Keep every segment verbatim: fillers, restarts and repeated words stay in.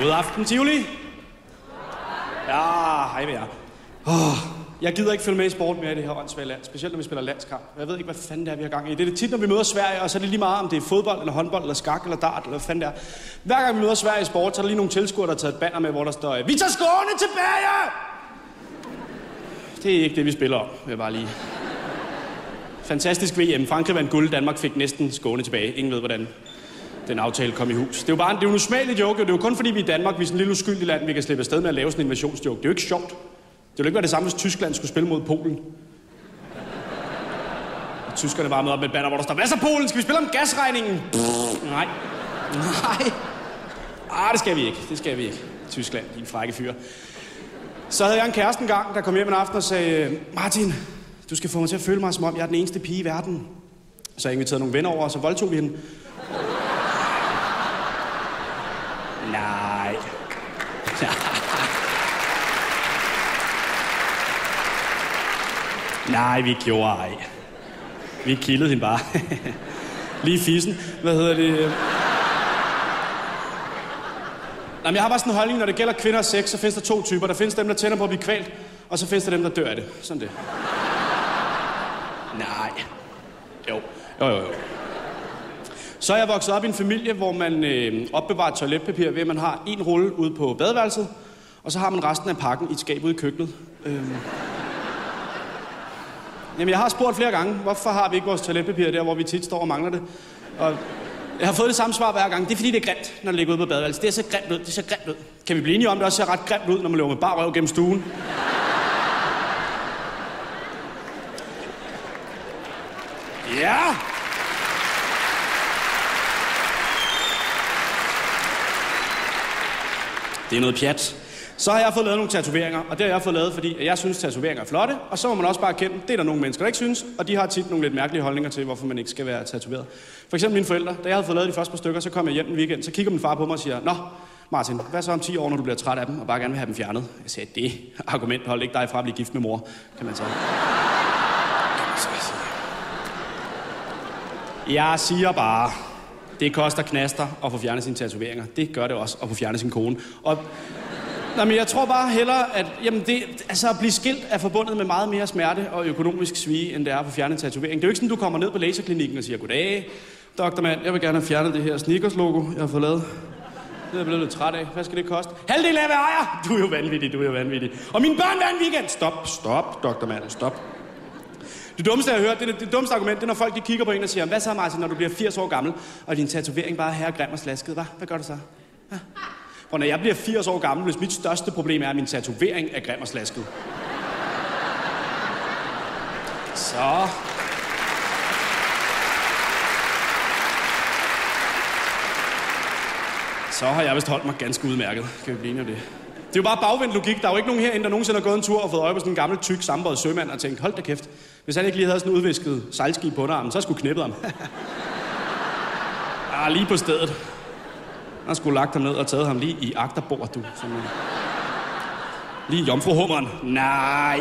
God aften, Tivoli. Ja, hej med jer. Oh, jeg gider ikke følge med i sport mere i det her åndssvage land, specielt når vi spiller landskamp. Jeg ved ikke, hvad fanden det er, vi har gang i. Det er det tit, når vi møder Sverige, og så er det lige meget, om det er fodbold, eller håndbold, eller skak, eller dart, eller hvad fanden det er. Hver gang vi møder Sverige i sport, så er der lige nogle tilskuere, der har taget et banner med, hvor der står, vi tager Skåne tilbage! Det er ikke det, vi spiller om, vil jeg bare lige. Fantastisk V M. Frankrig vandt guld, Danmark fik næsten Skåne tilbage. Ingen ved, hvordan den aftale kom i hus. Det er jo bare en, det er jo en usmagelig joke, det er jo kun fordi vi er i Danmark, vi er sådan en lille uskyldig land, vi kan slippe afsted med at lave sådan en invasionsjoke. Det er jo ikke sjovt. Det ville ikke være det samme, hvis Tyskland skulle spille mod Polen. Og tyskerne var med op med et banner, hvor der står, hvad så Polen? Skal vi spille om gasregningen? Pff, nej. Nej. Ah, det skal vi ikke. Det skal vi ikke. Tyskland, din frække fyr. Så havde jeg en kæreste engang, der kom hjem en aften og sagde, Martin, du skal få mig til at føle mig, som om jeg er den eneste pige i verden. Så jeg inviterede nogle venner over, og så voldtog vi hende. Nej. Nej, vi gjorde ej. Vi kildede hende bare. Lige fissen. Hvad hedder det? Jamen, jeg har bare sådan en holdning, når det gælder kvinder og sex, så findes der to typer. Der findes dem, der tænder på at blive kvalt, og så findes der dem, der dør af det. Sådan det. Nej. Jo. Jo, jo, jo. Så er jeg vokset op i en familie, hvor man øh, opbevarer toiletpapir ved, at man har en rulle ude på badeværelset, og så har man resten af pakken i et skab ude i køkkenet. Øhm. Jamen, jeg har spurgt flere gange, hvorfor har vi ikke vores toiletpapir der, hvor vi tit står og mangler det? Og jeg har fået det samme svar hver gang. Det er fordi, det er grimt, når det ligger ude på badeværelset. Det er så grimt ud, det er så grimt ud. Kan vi blive enige om, det også ser ret grimt ud, når man løber med bar røv gennem stuen? Ja! Det er noget pjat. Så har jeg fået lavet nogle tatoveringer, og det har jeg fået lavet, fordi jeg synes, tatoveringer er flotte. Og så må man også bare kende, det er der nogle mennesker, der ikke synes, og de har tit nogle lidt mærkelige holdninger til, hvorfor man ikke skal være tatoveret. For eksempel mine forældre, da jeg havde fået lavet de første par stykker, så kom jeg hjem en weekend, så kigger min far på mig og siger, nå, Martin, hvad så om ti år, når du bliver træt af dem, og bare gerne vil have dem fjernet? Jeg sagde, det argument holdt ikke dig fra at blive gift med mor, kan man sige. Jeg siger bare, det koster knaster at få fjernet sine tatoveringer. Det gør det også at få fjernet sin kone. Og nej, men jeg tror bare hellere, at jamen det, altså at blive skilt er forbundet med meget mere smerte og økonomisk svige, end det er at få fjernet en tatovering. Det er jo ikke sådan, du kommer ned på laserklinikken og siger, goddag, doktormand, jeg vil gerne have fjernet det her Snickers-logo, jeg har fået lavet. Det er jeg blevet lidt træt af. Hvad skal det koste? Halvdelen af, hvad ejer? Du er jo vanvittig, du er jo vanvittig. Og mine børn hver en weekend. Stop, stop, doktormand, stop. Det dummeste, jeg har hørt, det, det, det dummeste argument, det er, når folk de kigger på en og siger, hvad så, Martin, når du bliver firs år gammel, og din tatovering bare er her grim og slasket, hvad? Hvad gør du så? Hva? For når jeg bliver firs år gammel, hvis mit største problem er, at min tatovering er grim og slasket. Så... Så har jeg vist holdt mig ganske udmærket. Kan vi blive enige om det? Det er jo bare bagvendt logik. Der er jo ikke nogen herinde, der nogensinde har gået en tur og fået øje på sådan en gammel, tyk, sambøjet sømand og tænkt, hold da kæft. Hvis han ikke lige havde sådan en udvisket sejlskib på underarmen, så skulle knippet ham. ah, lige på stedet. Han skulle lagt ham ned og taget ham lige i agterbord, du. Sådan, uh... Lige jomfruhummeren. Nej.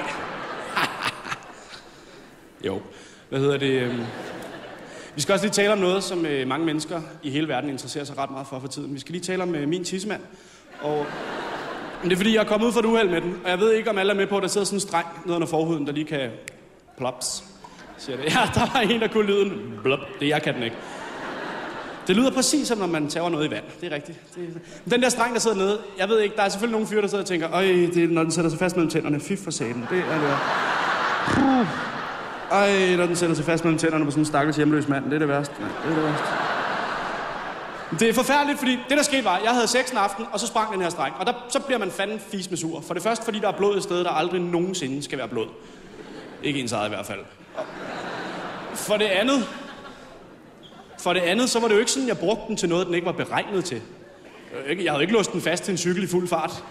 jo. Hvad hedder det? Vi skal også lige tale om noget, som øh, mange mennesker i hele verden interesserer sig ret meget for for tiden. Vi skal lige tale om øh, min tissemand. Og det er fordi, jeg er kommet ud for et uheld med den. Og jeg ved ikke, om alle er med på, at der sidder sådan en streng nede under forhuden, der lige kan plops. Siger det. Ja, der var en, der kunne lyden. Blop. Det jeg kan den ikke. Det lyder præcis som, når man tager noget i vand. Det er rigtigt. Det er... Den der streng, der sidder nede, jeg ved ikke, der er selvfølgelig nogle fyre, der sidder og tænker, øj, det er, når den sætter sig fast mellem tænderne. Fy for satan. Det er det. Puh. Ej, når den sætter sig fast mellem tænderne på sådan en stakkels hjemløs mand. Det er det værste. Nej, det er det værste. Det er forfærdeligt, fordi det, der skete var, jeg havde sex en aften, og så sprang den her streng. Og der, så bliver man fanden fis med sur. For det første, fordi der er blod et sted, der aldrig nogensinde skal være blod. Ikke ens eget i hvert fald. For det andet... For det andet, så var det jo ikke sådan, jeg brugte den til noget, den ikke var beregnet til. Jeg havde ikke låst den fast til en cykel i fuld fart.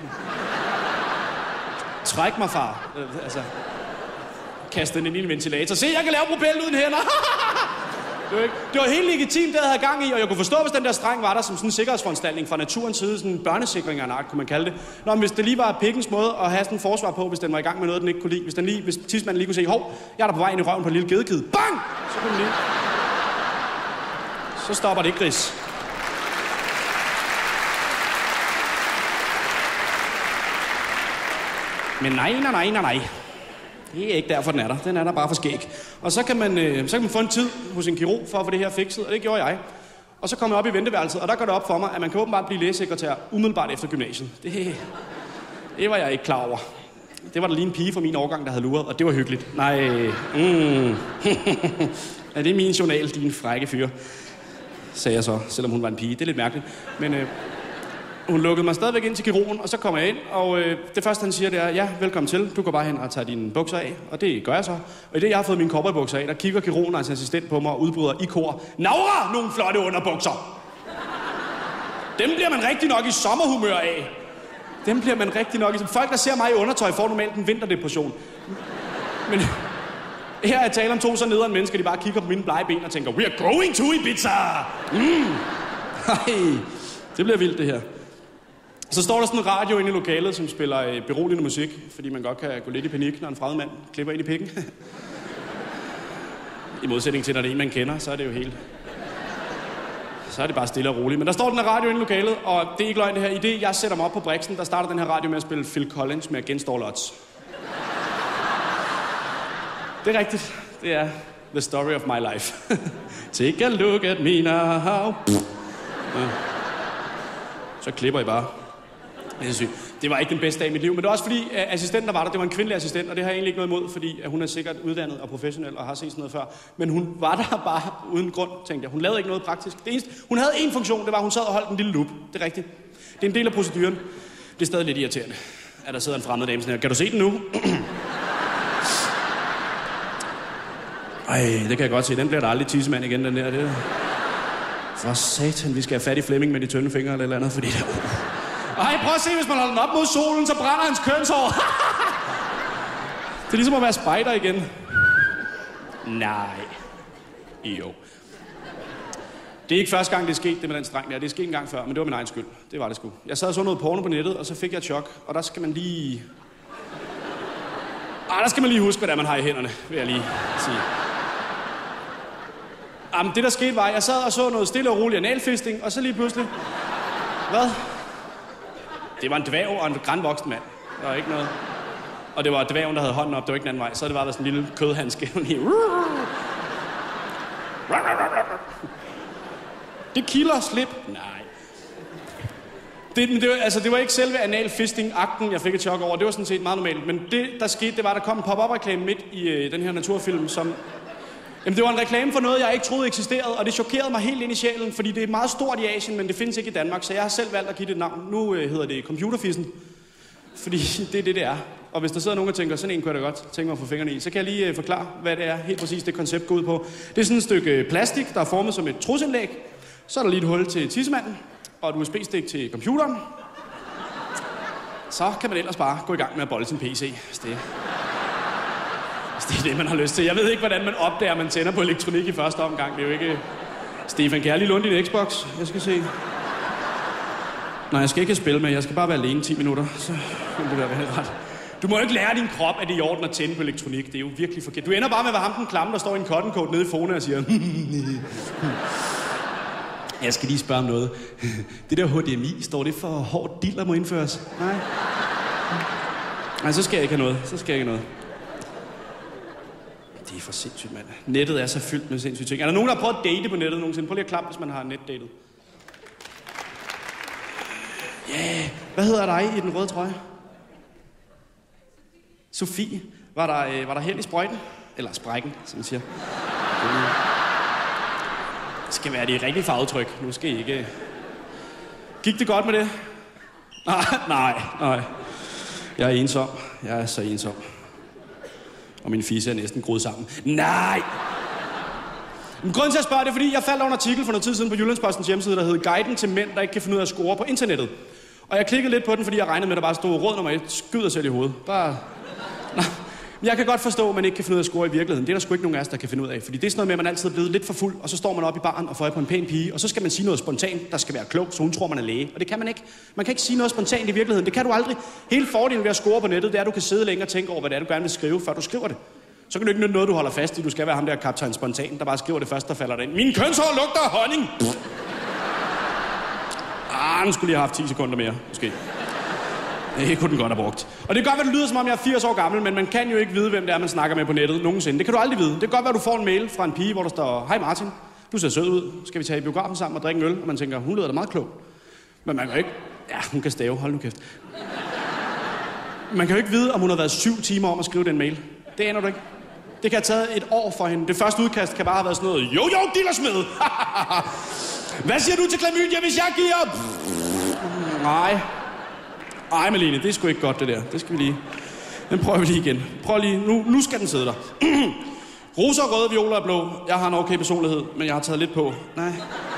Træk mig, far. Altså... Kaste den ind i en ventilator. Se, jeg kan lave propel uden hænder. det, var ikke, det var helt legitimt, det jeg havde gang i, og jeg kunne forstå, hvis den der streng var der som sådan en sikkerhedsforanstaltning fra naturens side, sådan en børnesikring af en art, kunne man kalde det. Nå, men hvis det lige var pikkens måde at have sådan en forsvar på, hvis den var i gang med noget, den ikke kunne lide. Hvis, den lige, hvis tidsmanden lige kunne se, hov, jeg er der på vej ind i røven på en lille gedekid. Bang! Så kunne den lige... Så stopper det ikke, gris. Men nej, nej, nej, nej, nej. Det er ikke derfor, den er der. Den er der bare for skæg. Og så kan man, øh, så kan man få en tid hos en kirurg for at få det her fikset, og det gjorde jeg. Og så kom jeg op i venteværelset, og der går det op for mig, at man kan åbenbart blive lægesekretær umiddelbart efter gymnasiet. Det, det var jeg ikke klar over. Det var der lige en pige fra min årgang, der havde luret, og det var hyggeligt. Nej, mm. Er det min journal, din frække fyr? Sagde jeg så, selvom hun var en pige. Det er lidt mærkeligt. Men øh, hun lukkede mig stadigvæk ind til kirurgen, og så kommer jeg ind, og øh, det første, han siger, det er, ja, velkommen til. Du går bare hen og tager dine bukser af, og det gør jeg så. Og i det, jeg har fået mine cowboybukser af, der kigger kirurgen og hans assistent på mig og udbryder i kor. Naura, nogle flotte underbukser! Dem bliver man rigtig nok i sommerhumør af. Dem bliver man rigtig nok i... Folk, der ser mig i undertøj, får normalt en vinterdepression. Men her er jeg tale om to så nederen mennesker, de bare kigger på mine blege ben og tænker, we are going to Ibiza! Mm. Ej, det bliver vildt, det her. Så står der sådan en radio inde i lokalet, som spiller øh, beroligende musik, fordi man godt kan gå lidt i panik, når en fremmed mand klipper ind i pikken. I modsætning til, når det er en, man kender, så er det jo helt... Så er det bare stille og roligt. Men der står den her radio inde i lokalet, og det er ikke løgn det her. I det, jeg sætter mig op på briksen, der starter den her radio med at spille Phil Collins med Against All Odds. Det er rigtigt. Det er the story of my life. Take a look at me now. Ja. Så klipper I bare. Det er sygt. Det var ikke den bedste dag i mit liv, men det var også fordi, at assistenten, der var der, det var en kvindelig assistent, og det har jeg egentlig ikke noget imod, fordi at hun er sikkert uddannet og professionel og har set sådan noget før. Men hun var der bare uden grund, tænkte jeg. Hun lavede ikke noget praktisk. Det eneste, hun havde én funktion, det var, at hun sad og holdt en lille lup. Det er rigtigt. Det er en del af proceduren. Det er stadig lidt irriterende, at der sidder en fremmed dame sådan her. Kan du se den nu? Ej, det kan jeg godt se. Den bliver der aldrig tissemand igen, den der. Det... For satan, vi skal have fat i Flemming med de tynde fingre eller eller andet, fordi det... Ej, prøv at se, hvis man holder den op mod solen, så brænder hans kønshår. Det er ligesom at være spejder igen. Nej. Jo. Det er ikke første gang, det er sket, det med den streng der. Det er sket en gang før, men det var min egen skyld. Det var det sgu. Jeg sad og så noget porno på nettet, og så fik jeg et chok. Og der skal man lige... Ej, der skal man lige huske, hvad det er, man har i hænderne, vil jeg lige sige. Jamen, det der skete var, jeg sad og så noget stille og roligt analfisting, og så lige pludselig... Hvad? Det var en dværg og en grandvoksen mand. Der var ikke noget. Og det var dværgen, der havde hånden op. Det var ikke den anden vej. Så havde det bare været sådan en lille kødhandske. Det kilder slip. Nej. Det, det, var, altså, det var ikke selve analfisting-akten, jeg fik et chok over. Det var sådan set meget normalt. Men det, der skete, det var, at der kom en pop-up-reklame midt i øh, den her naturfilm, som... Jamen, det var en reklame for noget, jeg ikke troede eksisterede, og det chokerede mig helt ind i sjælen, fordi det er meget stort i Asien, men det findes ikke i Danmark, så jeg har selv valgt at give det et navn. Nu øh, hedder det Computerfissen, fordi det er det, det er. Og hvis der sidder nogen og tænker, sådan en kunne jeg da godt tænke mig at få fingrene i, så kan jeg lige øh, forklare, hvad det er, helt præcis det koncept går ud på. Det er sådan et stykke plastik, der er formet som et trusindlæg. Så er der lige et hul til tissemanden, og et U S B-stik til computeren. Så kan man ellers bare gå i gang med at bolde sin P C, hvis det det er det, man har lyst til. Jeg ved ikke, hvordan man opdager, at man tænder på elektronik i første omgang. Det er jo ikke... Stefan, kan jeg lige låne din Xbox? Jeg skal se. Nej, jeg skal ikke spille med. Jeg skal bare være alene ti minutter. Så vil det være ret. Du må jo ikke lære din krop, at det er i orden at tænde på elektronik. Det er jo virkelig forkert. Du ender bare med at være ham den klamme, der står i en cotton coat nede i Fona og siger... Jeg skal lige spørge om noget. Det der H D M I, står det for hårdt diller må indføres? Nej. Nej, så skal jeg ikke have noget. Så skal jeg ikke have noget. Det er for sindssygt, mand. Nettet er så fyldt med sindssygt ting. Er der nogen, der har prøvet at date på nettet nogensinde? Prøv lige at klappe, hvis man har netdatet. Ja, yeah. Hvad hedder dig i den røde trøje? Sofie. Var der, øh, var der held i sprøjten? Eller sprækken, som man siger. Det skal være det rigtige farvetryk. Nu skal I ikke... Gik det godt med det? Nej, nej, nej. Jeg er ensom. Jeg er så ensom. Og min fisse er næsten groet sammen. Nej! Men grunden til at spørge det er, fordi jeg faldt over en artikel for noget tid siden på Jyllandspostens hjemmeside, der hed Guiden til mænd, der ikke kan finde ud af at score på internettet. Og jeg klikkede lidt på den, fordi jeg regnede med, at der bare stod råd nummer et, skyd dig selv i hovedet. Bare... Nå. Jeg kan godt forstå, at man ikke kan finde ud af at score i virkeligheden. Det er der sgu ikke nogen af os, der kan finde ud af. Fordi det er sådan noget med, at man altid er blevet lidt for fuld, og så står man op i baren og får øje på en pæn pige, og så skal man sige noget spontant, der skal være klogt, så hun tror, man er læge. Og det kan man ikke. Man kan ikke sige noget spontant i virkeligheden. Det kan du aldrig. Hele fordelen ved at score på nettet, det er, at du kan sidde længe og tænke over, hvad det er, du gerne vil skrive, før du skriver det. Så kan du ikke nytte noget, du holder fast i. Du skal være ham der kaptajn spontan, der bare skriver det første, der falder dig ind. Min kønshår lugter af honning! Ah, nu skulle lige have haft ti sekunder mere, måske. Det kunne den godt have brugt. Og det kan godt være, det lyder som om jeg er firs år gammel, men man kan jo ikke vide, hvem det er, man snakker med på nettet nogensinde. Det kan du aldrig vide. Det kan godt være, du får en mail fra en pige, hvor der står, hej Martin, du ser sød ud. Skal vi tage i biografen sammen og drikke en øl? Og man tænker, hun lyder da meget klog. Men man kan jo ikke... Ja, hun kan stave. Hold nu kæft. Man kan jo ikke vide, om hun har været syv timer om at skrive den mail. Det aner du ikke. Det kan have taget et år for hende. Det første udkast kan bare have været sådan noget, jo jo, dillersmed. Hvad siger du til klamydia, hvis jeg giver... Nej. Ej, Malene, det er sgu ikke godt, det der. Det skal vi lige... Den prøver vi lige igen. Prøv lige... Nu, nu skal den sidde der. Roser, røde, violer og blå. Jeg har en okay personlighed, men jeg har taget lidt på. Nej.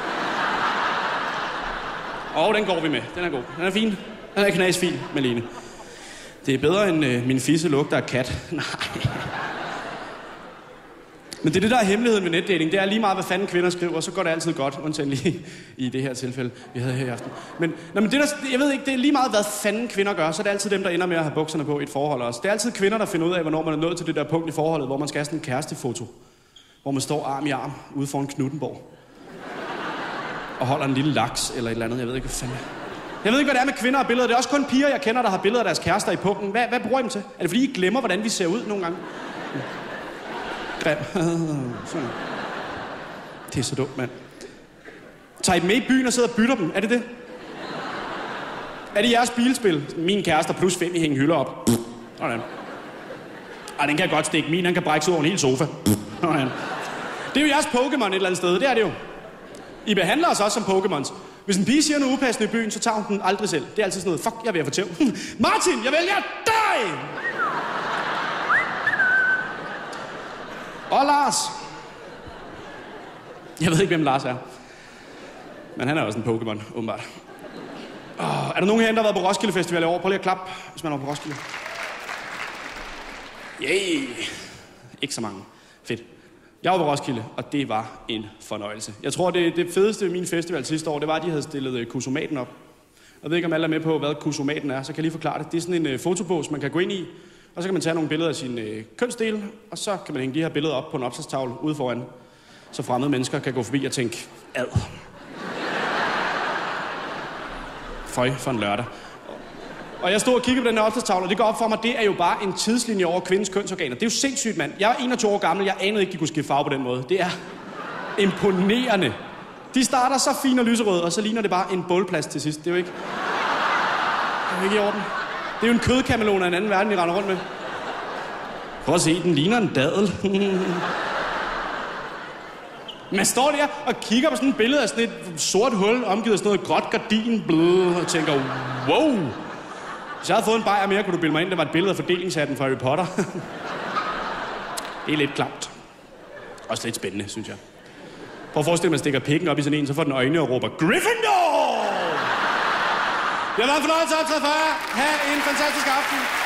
Åh, oh, den går vi med. Den er god. Den er fin. Den er knasfin, Malene. Det er bedre end øh, min fisse lugter af kat. Nej. Men det er det, der er hemmeligheden ved netdating. Det er lige meget, hvad fanden kvinder skriver, så går det altid godt, undtagen lige i det her tilfælde, vi havde her i aften. Men, nej, men det der, jeg ved ikke, det er lige meget, hvad fanden kvinder gør, så er det altid dem, der ender med at have bukserne på i et forhold også. Det er altid kvinder, der finder ud af, hvornår man er nået til det der punkt i forholdet, hvor man skal have sådan en kærestefoto. Hvor man står arm i arm ude foran Knuttenborg. Og holder en lille laks eller et eller andet, jeg ved ikke, hvad fanden. Jeg ved ikke, hvad det er med kvinder og billeder. Det er også kun piger, jeg kender, der har billeder af deres kærester i pungen. Hvad, hvad bruger I dem til? Er det fordi, I glemmer, hvordan vi ser ud nogle gange? Grim. Det er så dumt, mand. Tager I dem med i byen og sidder og bytter dem? Er det det? Er det jeres bilspil? Min kærester plus fem, I hænger hylder op. Sådan. Ej, den kan godt stikke. Min, han kan brække sig over en hel sofa. Sådan. Det er jo jeres Pokémon et eller andet sted. Det er det jo. I behandler os også som Pokémons. Hvis en pige siger noget upassende i byen, så tager hun den aldrig selv. Det er altid sådan noget, fuck, jeg er ved at fortælle. Martin, jeg vælger dig! Og Lars. Jeg ved ikke, hvem Lars er. Men han er også en Pokémon, åbenbart. Oh, er der nogen herinde, der har været på Roskilde Festival i år? Prøv lige at klappe, hvis man er på Roskilde. Yay! Ikke så mange. Fedt. Jeg var på Roskilde, og det var en fornøjelse. Jeg tror, det, det fedeste ved min festival sidste år, det var, at de havde stillet Kusomaten op. Jeg ved ikke, om alle er med på, hvad Kusomaten er, så kan jeg lige forklare det. Det er sådan en uh, fotobås, man kan gå ind i, og så kan man tage nogle billeder af sine uh, kønsdele, og så kan man hænge de her billeder op på en opslagstavle ude foran, så fremmede mennesker kan gå forbi og tænke, ad. Føj for en lørdag. Og jeg stod og kiggede på den her opslagstavle, og det går op for mig, det er jo bare en tidslinje over kvindens kønsorganer. Det er jo sindssygt, mand. Jeg er enogtyve år gammel, jeg anede ikke, de kunne skifte farve på den måde. Det er imponerende. De starter så fine og lyserøde, og så ligner det bare en bålplads til sidst. Det er jo ikke... Det er jo ikke i orden. Det er jo en kødkamelon af en anden verden, vi render rundt med. Prøv at se, den ligner en dadel. Man står der og kigger på sådan et billede af sådan et sort hul, omgivet af sådan noget gråt gardin, blød, og tænker, wow! Hvis jeg havde fået en bajer mere, kunne du bilde mig ind, der var et billede af fordelingshatten fra Harry Potter. Det er lidt klamt. Også lidt spændende, synes jeg. Prøv at forestille, at man stikker pikken op i sådan en, så får den øjne og råber, Gryffindor! Det har været en fornøjelse at optage for jer. Ha' en fantastisk aften.